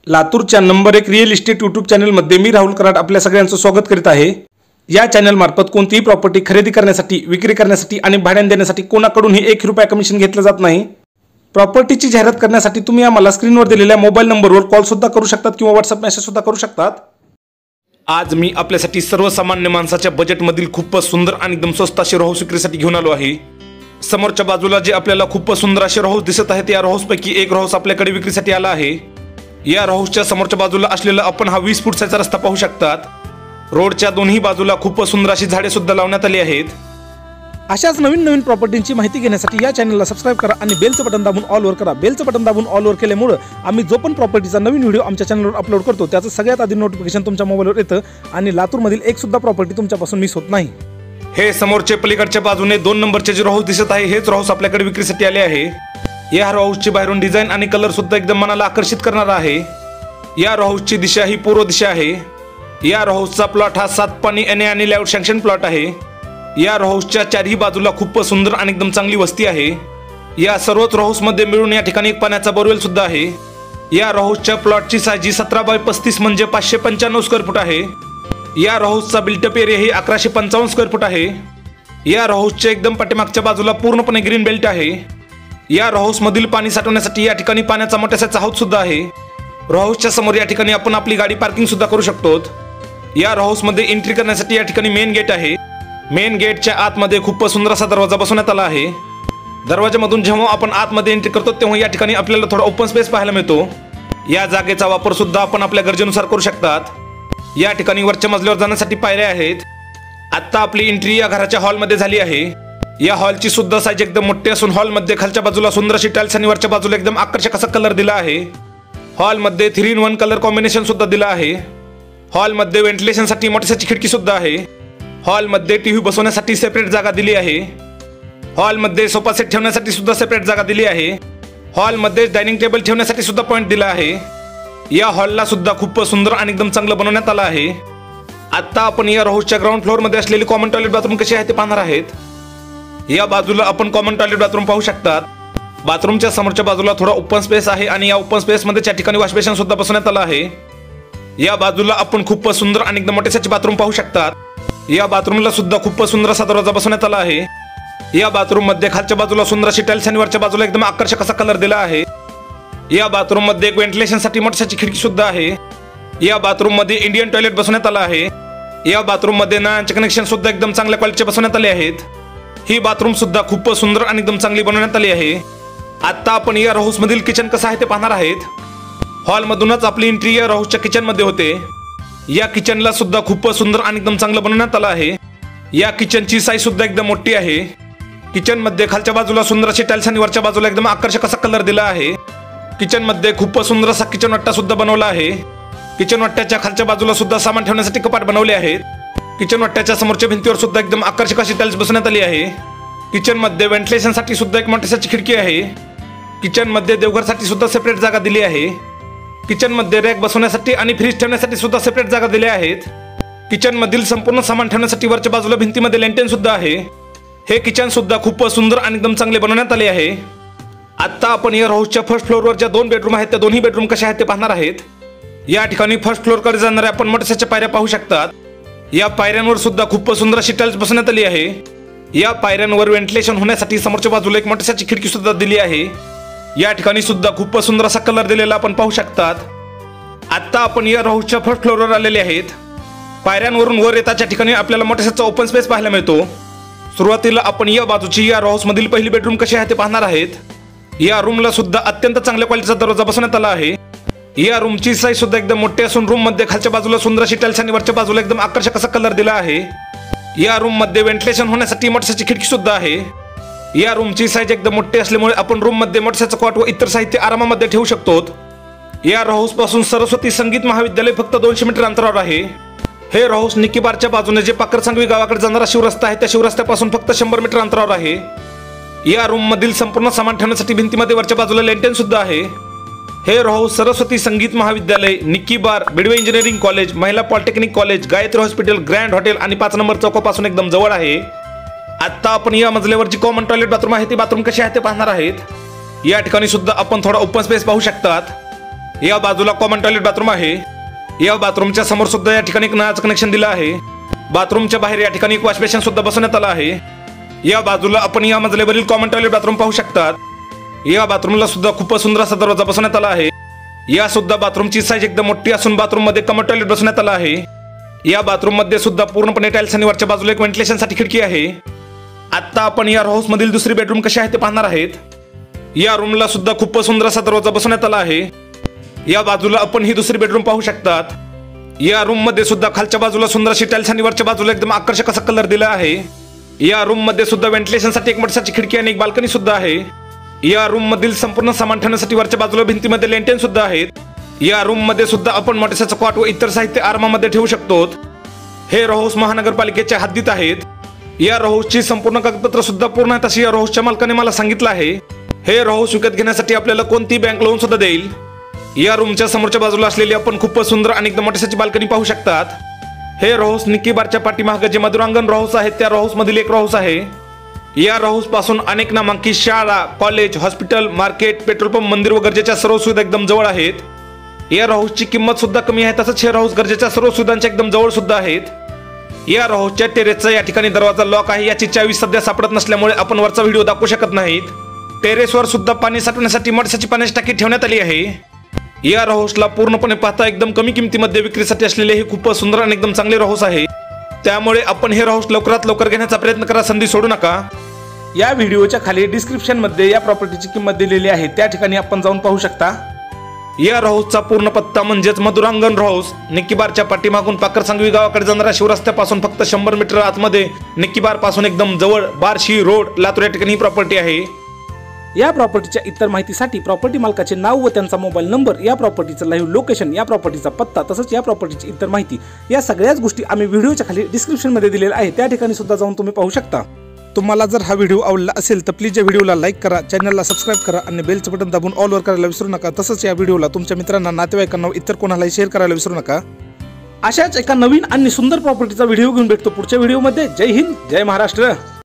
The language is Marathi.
लातूरच्या नंबर 1 रिअल इस्टेट यूट्यूब चॅनलमध्ये मी राहुल कराड आपल्या सगळ्यांचं स्वागत करीत आहे। या चॅनल मार्फत कोणतीही प्रॉपर्टी खरेदी करण्यासाठी, विक्री करण्यासाठी आणि भाड्याने देण्यासाठी कोणाकडूनही 1 रुपया कमिशन घेतलं जात नाही। प्रॉपर्टीची जाहिरात करण्यासाठी तुम्ही आम्हाला स्क्रीनवर दिलेल्या मोबाईल नंबरवर कॉल सुद्धा करू शकतात किंवा व्हॉट्सअप मेसेज सुद्धा करू शकतात। आज मी आपल्यासाठी सर्वसामान्य माणसाच्या बजेटमधील खूपच सुंदर आणि एकदम स्वस्त असे हाऊस विक्रीसाठी घेऊन आलो आहे। समोरच्या बाजूला जे आपल्याला खूपच सुंदर असे हाऊस दिसत आहेत, या हाऊस पैकी एक हाऊस आपल्याकडे विक्रीसाठी आला आहे। या हाऊसच्या समोरच्या बाजूला असलेला आपण हा 20 फूटचा रस्ता पाहू शकतात। रोडच्या दोन्ही बाजूला खूपच सुंदर अशी झाडे सुद्धा लावण्यात आली आहेत। अशाच नवीन प्रॉपर्टींची माहिती घेण्यासाठी या चॅनलला सबस्क्राइब करा आणि बेलचं बटन दाबून ऑल वर करा। बेलचं बटन दाबून ऑल वर केल्यामुळे आम्ही जो पण प्रॉपर्टीचा नवीन व्हिडिओ आमच्या चॅनलवर अपलोड करतो त्याचं सगळ्यात आधी नोटिफिकेशन तुमच्या मोबाईलवर येतं आणि लातूरमधील एक सुद्धा प्रॉपर्टी तुमच्यापासून मिस होत नाही। हे समोरचे पलीकडच्या बाजूने 2 नंबरचे जे हाऊस दिसत आहे, हेच हाऊस आपल्याकडे विक्रीसाठी आले आहे। या हाऊसची बाहेरून डिझाइन आणि कलर सुद्धा एकदम मनाला आकर्षित करणारा आहे। या हाऊसची दिशा ही पूर्व दिशा आहे। या हाऊसचा प्लॉट हा 7 पाणी एनए आणि लेआउट सँक्शन प्लॉट आहे। या हाऊसच्या चारही बाजूला खूप सुंदर आणि एकदम चांगली वस्ती आहे। या सर्वच हाऊसमध्ये मिळून या ठिकाणी एक पाण्याचा बोरवेल सुद्धा आहे। या हाऊसच्या प्लॉटची साईज 17x35 म्हणजे 595 स्क्वेअर फूट आहे। या हाऊसचा बिल्टअप एरिया ही 1155 स्क्वेअर फूट आहे। या हाऊसच्या एकदम पाठीमागच्या बाजूला पूर्णपणे ग्रीन बेल्ट आहे। या हाऊसमधील पाणी साठवण्यासाठी या ठिकाणी पाण्याचा मोठासा हौद सुद्धा आहे। हाऊसच्या समोर या ठिकाणी आपण आपली गाडी पार्किंग सुद्धा करू शकतो। या हाऊसमध्ये एंट्री करण्यासाठी या ठिकाणी मेन गेट आहे। मेन गेटच्या आतमध्ये खूप सुंदर असा दरवाजा बसवण्यात आला आहे। दरवाजामधून जेव्हा आपण आतमध्ये एंट्री करतो तेव्हा या ठिकाणी आपल्याला थोडा ओपन स्पेस पाहायला मिळतो। या जागेचा वापर सुद्धा आपण आपल्या गरजेनुसार करू शकतात। या ठिकाणी वरच्या मजल्यावर जाण्यासाठी पायऱ्या आहेत। आता आपली एंट्री या घराच्या हॉलमध्ये झाली आहे। या हॉलची सुद्धा साईज एकदम मोठी असून हॉलमध्ये खालच्या बाजूला सुंदर अशी टाइल्स आणि वरच्या बाजूला एकदम आकर्षक असा कलर दिला आहे। हॉलमध्ये 3-in-1 कलर कॉम्बिनेशन सुद्धा दिला आहे। हॉलमध्ये व्हेंटिलेशनसाठी मोठीशी खिडकी सुद्धा आहे। हॉलमध्ये टीव्ही बसवण्यासाठी सेपरेट जागा दिली आहे। हॉलमध्ये सोफा सेट ठेवण्यासाठी सुद्धा सेपरेट जागा दिली आहे। हॉलमध्ये डायनिंग टेबल ठेवण्यासाठी सुद्धा पॉइंट दिला आहे। या हॉलला सुद्धा खूप सुंदर आणि एकदम चांगलं बनवण्यात आलं आहे। आता आपण या हाऊसच्या ग्राउंड फ्लोअरमध्ये असलेली कॉमन टॉयलेट बाथरूम कशी आहे ते पाहणार आहेत। या बाजूला आपण कॉमन टॉयलेट बाथरूम पाहू शकतात। बाथरूमच्या समोरच्या बाजूला थोडा ओपन स्पेस आहे आणि या ओपन स्पेस मध्ये त्या ठिकाणी वॉश बेसिन सुद्धा बसवण्यात आला आहे। या बाजूला आपण खूप सुंदर आणि एकदम मोठेसाचे बाथरूम पाहू शकतात। या बाथरूमला सुद्धा खूप सुंदर असा दरवाजा बसवण्यात आला आहे। या बाथरूम मध्ये खालच्या बाजूला सुंदर अशी टाइल्स आणि वरच्या बाजूला एकदम आकर्षक असा कलर दिला आहे। या बाथरूम मध्ये एक व्हेंटिलेशनसाठी मोठीशी खिडकी सुद्धा आहे। या बाथरूम मध्ये इंडियन टॉयलेट बसवण्यात आला आहे। या बाथरूम मध्ये नळांचे कनेक्शन सुद्धा एकदम चांगल्या क्वालिटीचे बसवण्यात आले आहेत। ही बाथरूम सुद्धा खूप सुंदर आणि एकदम चांगली बनवण्यात आली आहे। आता आपण या हाऊस मधील किचन कसं आहे ते पाहणार आहेत। हॉल मधूनच आपली एंट्री या हाऊसच्या किचन मध्ये होते। या किचनला सुद्धा खूप सुंदर आणि एकदम चांगलं बनवण्यात आलं आहे। या किचनची साईज सुद्धा एकदम मोठी आहे। किचन मध्ये खालच्या बाजूला सुंदर अशी टाइल्स आणि वरच्या बाजूला एकदम आकर्षक असा कलर दिला आहे। किचन मध्ये खूप सुंदर असा किचन वाटा सुद्धा बनवला आहे। किचन वाट्याच्या खालच्या बाजूला सुद्धा सामान ठेवण्यासाठी कपाट बनवले आहेत। किचन वाट्याच्या समोरच्या भिंतीवर सुद्धा एकदम आकर्षक अशी टाइल्स बसवण्यात आली आहे। किचन मध्ये व्हेंटिलेशनसाठी सुद्धा एक मोठीशी खिडकी आहे। किचन मध्ये देवघरसाठी सुद्धा सेपरेट जागा दिली आहे। किचन मध्ये रॅक बसवण्यासाठी आणि फ्रीज ठेवण्यासाठी सुद्धा सेपरेट जागा दिल्या आहेत। किचन मधील संपूर्ण सामान ठेवण्यासाठी वरच्या बाजूला भिंतीमध्ये लँटेन सुद्धा आहे। हे किचन सुद्धा खूप सुंदर आणि एकदम चांगले बनवण्यात आले आहे। आता आपण या हाऊसच्या फर्स्ट फ्लोअरवर ज्या 2 बेडरूम आहेत त्या दोन्ही बेडरूम कशा आहेत ते पाहणार आहेत। या ठिकाणी फर्स्ट फ्लोअर कडे जाणाऱ्या आपण मोठ्याशा पायऱ्या पाहू शकतात। या पायऱ्यांवर सुद्धा खूप सुंदर अशी टाइल्स बसवण्यात आली आहे। या पायऱ्यांवर व्हेंटिलेशन होण्यासाठी समोरच्या बाजूला एक मोठीशी खिडकी सुद्धा दिली आहे। या ठिकाणी सुद्धा खूप सुंदर असा कलर दिलेला आपण पाहू शकतात। आता आपण या हाऊसच्या फर्स्ट फ्लोअरवर आलेले आहेत। पायऱ्यांवरून वर येताच्या ठिकाणी आपल्याला मोठासा ओपन स्पेस पाहायला मिळतो। सुरुवातीला आपण या बाजूची या हाऊस मधील पहिली बेडरूम कशी आहे ते पाहणार आहेत। या रूमला सुद्धा अत्यंत चांगल्या क्वालिटीचा दरवाजा बसवण्यात आला आहे। या रूमची साईज सुद्धा एकदम मोठी असून रूम मध्ये खालच्या बाजूला सुंदर अशी टाइल्स आणि वरच्या बाजूला एकदम आकर्षक असा कलर दिला आहे। या रूम मध्ये व्हेंटिलेशन होण्यासाठी मोठीशी खिडकी सुद्धा आहे। या रूमची साईज एकदम मोठी असल्यामुळे आपण रूम मध्ये मोठ्याचा कॉट व इतर साहित्य आरामामध्ये ठेवू शकतो। या हाऊस पासून सरस्वती संगीत महाविद्यालय फक्त 200 मीटर अंतरावर आहे। हे हाऊस निकीबारच्या बाजूने जे पाकरसांगवी गावाकडे जाणारा शिवरस्ता आहे त्या शिवरस्त्यापासून फक्त 100 मीटर अंतरावर आहे। या रूम मधील संपूर्ण सामान ठेवण्यासाठी भिंतीमध्ये वरच्या बाजूला लँटेन सुद्धा आहे। हे हाऊस सरस्वती संगीत महाविद्यालय, निकीबार, बिडवे इंजिनिअरिंग कॉलेज, महिला polytechnic college, Gayatri hospital, grand hotel आणि 5 नंबर चौकापासून एकदम जवळ आहे। आता आपण या मजल्यावर जी कॉमन टॉयलेट बाथरूम आहे ती बाथरूम कशी आहे ते पाहणार आहेत। या ठिकाणी सुद्धा आपण थोडा ओपन स्पेस पाहू शकतात। या बाजूला कॉमन टॉयलेट बाथरूम आहे। या बाथरूमच्या समोर सुद्धा या ठिकाणी एक नळाचं कनेक्शन दिलं आहे। बाथरूमच्या बाहेर या ठिकाणी एक वॉश बेसिन सुद्धा बसवण्यात आला आहे। या बाजूला आपण या मजल्यावरील कॉमन टॉयलेट बाथरूम पाहू शकतात। या बाथरूमला सुद्धा खूप सुंदर असा दरवाजा बसवण्यात आला आहे। या सुद्धा बाथरूमची साईज एकदम मोठी असून बाथरूम मध्ये कॉमन टॉयलेट बसवण्यात आला आहे। या बाथरूम मध्ये सुद्धा पूर्णपणे टाइल्स आणि वरच्या बाजूला एक व्हेंटिलेशन साठी खिडकी आहे। आता आपण या रो हाऊस मधील दुसरी बेडरूम कशी आहे ते पाहणार आहेत। या रूमला सुद्धा खूप सुंदर असा दरवाजा बसवण्यात आला आहे। या बाजूला आपण ही दुसरी बेडरूम पाहू शकतात। या रूम मध्ये सुद्धा खालच्या बाजूला सुंदर अशी टाइल्स आणि वरच्या बाजूला एकदम आकर्षक असा कलर दिला आहे। या रूम मध्ये सुद्धा व्हेंटिलेशन साठी एक मोठी खिडकी आणि एक बाल्कनी सुद्धा आहे। या रूम मधील संपूर्ण सामान ठेवण्यासाठी वरच्या बाजूला भिंतीमध्ये लेंटेन सुद्धा आहेत। या रूम मध्ये सुद्धा आपण मोठ्याचा कॉट व इतर साहित्य आरामामध्ये ठेवू शकतो। हे रो हाऊस महानगरपालिकेच्या हद्दीत आहेत। या रो हाऊसची संपूर्ण कागदपत्र सुद्धा पूर्ण आहेत अशी या रो हाऊसच्या मालकाने मला सांगितलं आहे। हे रो हाऊस विकत घेण्यासाठी आपल्याला कोणती बँक लोन सुद्धा देईल। या रूमच्या समोरच्या बाजूला असलेली आपण खूप सुंदर आणि एकदम मोठ्याची बाल्कनी पाहू शकतात। हे रो हाऊस निक्की बारच्या पाठीमागे जे मधुरांगण रो हाऊस आहे त्या रो हाऊस मधील एक रो हाऊस आहे। या रो हाऊस पासून अनेक नामांकित शाळा, college, hospital, market, petrol pump, मंदिर व गरजेच्या सर्व सुविधा एकदम जवळ आहेत। या रो हाऊसची किंमत सुद्धा कमी आहे, तसंच हे रो हाऊस गरजेच्या सर्व सुविधांच्या एकदम जवळ सुद्धा आहेत। या रो हाऊसच्या टेरेसचा या ठिकाणी दरवाजा लॉक आहे। याची चावी सध्या सापडत नसल्यामुळे आपण वरचा व्हिडिओ दाखवू शकत नाहीत। टेरेसवर सुद्धा पाणी साठवण्यासाठी मोठ्याची पाण्याची टाकी ठेवण्यात आली आहे। या रो हाऊसला पूर्णपणे पाहता एकदम कमी किमतीमध्ये विक्रीसाठी असलेले हे खूप सुंदर आणि एकदम चांगले रो हाऊस आहे। त्यामुळे आपण हे रो हाऊस लवकरात लवकर घेण्याचा प्रयत्न करा, संधी सोडू नका। या व्हिडिओच्या खाली डिस्क्रिप्शन मध्ये या प्रॉपर्टीची किंमत दिलेली आहे, त्या ठिकाणी आपण जाऊन पाहू शकता। या रो हाऊसचा पूर्ण पत्ता म्हणजेच मधुरांगण रो हाऊस, निक्कीबारच्या पाठीमागून पाकरसांगवी गावाकडे जाणाऱ्या शिवरस्त्यापासून फक्त 100 मीटर आतमध्ये निक्कीबार पासून एकदम जवळ बार्शी रोड लातूर या ठिकाणी ही प्रॉपर्टी आहे। या प्रॉपर्टीच्या इतर माहितीसाठी प्रॉपर्टी मालकाचे नाव व त्यांचा मोबाईल नंबर, या प्रॉपर्टीचं लाईव्ह लोकेशन, या प्रॉपर्टीचा पत्ता तसंच या प्रॉपर्टीची इतर माहिती, या सगळ्याच गोष्टी आम्ही व्हिडिओच्या खाली डिस्क्रिप्शन मध्ये दिलेल्या आहे, त्या ठिकाणी सुद्धा जाऊन तुम्ही पाहू शकता। तुम्हाला जर हा व्हिडिओ आवडला असेल तर प्लीज या व्हिडिओला लाईक करा, चॅनलला सबस्क्राईब करा आणि बेलचं बटन दाबून ऑल वर करायला विसरू नका। तसंच या व्हिडिओला तुमच्या मित्रांना, नातेवाईकांना व इतर कोणालाही शेअर करायला विसरू नका। अशाच एका नवीन आणि सुंदर प्रॉपर्टीचा व्हिडिओ घेऊन भेटतो पुढच्या व्हिडिओमध्ये। जय हिंद, जय महाराष्ट्र।